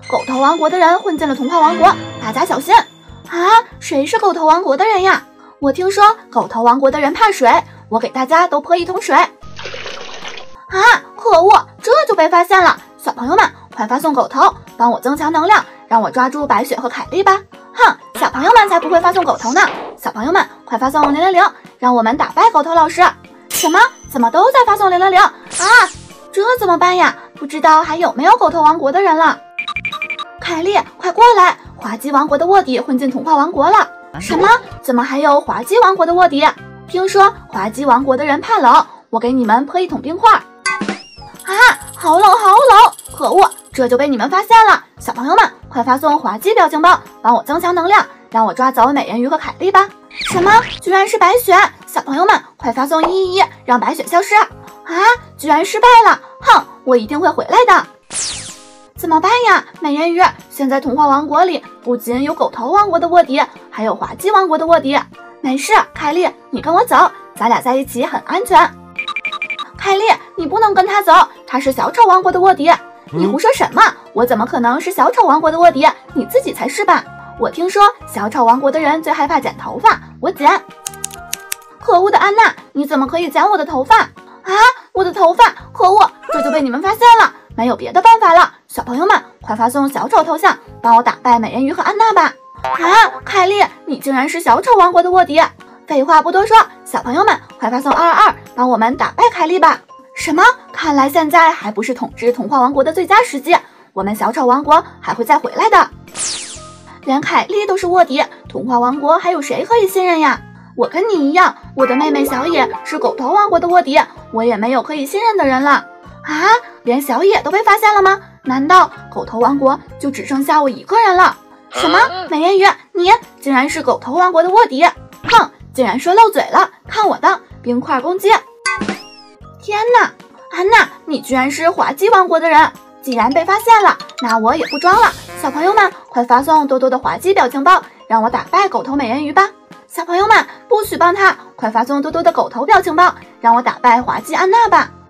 狗头王国的人混进了童话王国，大家小心！啊，谁是狗头王国的人呀？我听说狗头王国的人怕水，我给大家都泼一桶水。啊，可恶，这就被发现了！小朋友们，快发送狗头，帮我增强能量，让我抓住白雪和凯莉吧！哼，小朋友们才不会发送狗头呢！小朋友们，快发送000，让我们打败狗头老师！什么？怎么都在发送000？啊，这怎么办呀？不知道还有没有狗头王国的人了？凯莉，快过来！滑稽王国的卧底混进童话王国了。什么？怎么还有滑稽王国的卧底？听说滑稽王国的人怕冷，我给你们泼一桶冰块。啊，好冷好冷！可恶，这就被你们发现了！小朋友们，快发送滑稽表情包，帮我增强能量，让我抓走美人鱼和凯莉吧！什么？居然是白雪！小朋友们，快发送111，让白雪消失！啊，居然失败了！哼，我一定会回来的。怎么办呀，美人鱼？现在童话王国里不仅有狗头王国的卧底，还有滑稽王国的卧底。没事，凯莉，你跟我走，咱俩在一起很安全。凯莉，你不能跟他走，他是小丑王国的卧底。你胡说什么？我怎么可能是小丑王国的卧底？你自己才是吧？我听说小丑王国的人最害怕剪头发，我剪。可恶的安娜，你怎么可以剪我的头发？啊，我的头发！可恶，这就被你们发现了，没有别的办法了。小朋友们，快发送小丑头像，帮我打败美人鱼和安娜吧！啊，凯莉，你竟然是小丑王国的卧底！废话不多说，小朋友们，快发送222，帮我们打败凯莉吧！什么？看来现在还不是统治童话王国的最佳时机，我们小丑王国还会再回来的。连凯莉都是卧底，童话王国还有谁可以信任呀？我跟你一样，我的妹妹小野是狗头王国的卧底，我也没有可以信任的人了。啊，连小野都被发现了吗？难道狗头王国就只剩下我一个人了？什么？美人鱼，你竟然是狗头王国的卧底！哼，竟然说漏嘴了，看我的冰块攻击！天哪，安娜，你居然是滑稽王国的人！既然被发现了，那我也不装了。小朋友们，快发送多多的滑稽表情包，让我打败狗头美人鱼吧！小朋友们，不许帮他，快发送多多的狗头表情包，让我打败滑稽安娜吧！